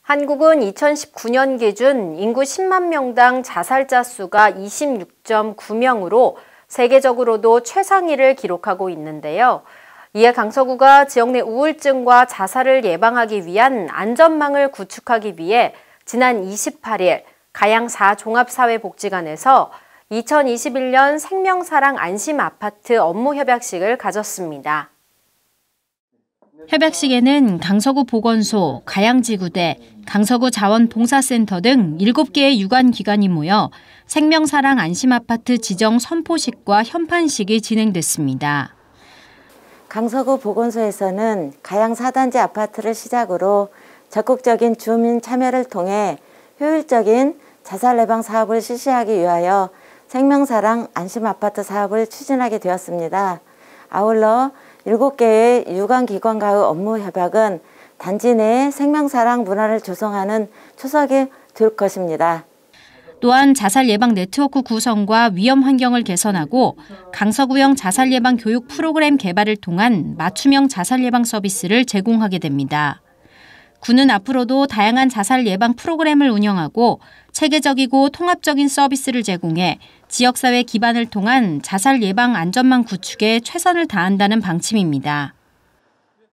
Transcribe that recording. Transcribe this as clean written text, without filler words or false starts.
한국은 2019년 기준 인구 10만 명당 자살자 수가 26.9명으로 세계적으로도 최상위를 기록하고 있는데요. 이에 강서구가 지역 내 우울증과 자살을 예방하기 위한 안전망을 구축하기 위해 지난 28일 가양 4종합사회복지관에서 2021년 생명사랑 안심아파트 업무협약식을 가졌습니다. 협약식에는 강서구 보건소, 가양지구대, 강서구 자원봉사센터 등 7개의 유관기관이 모여 생명사랑 안심아파트 지정 선포식과 현판식이 진행됐습니다. 강서구 보건소에서는 가양 4단지 아파트를 시작으로 적극적인 주민 참여를 통해 효율적인 자살 예방 사업을 실시하기 위하여 생명사랑 안심아파트 사업을 추진하게 되었습니다. 아울러 7개의 유관기관과의 업무 협약은 단지 내 생명사랑 문화를 조성하는 초석이 될 것입니다. 또한 자살 예방 네트워크 구성과 위험 환경을 개선하고 강서구형 자살 예방 교육 프로그램 개발을 통한 맞춤형 자살 예방 서비스를 제공하게 됩니다. 구는 앞으로도 다양한 자살 예방 프로그램을 운영하고 체계적이고 통합적인 서비스를 제공해 지역사회 기반을 통한 자살 예방 안전망 구축에 최선을 다한다는 방침입니다.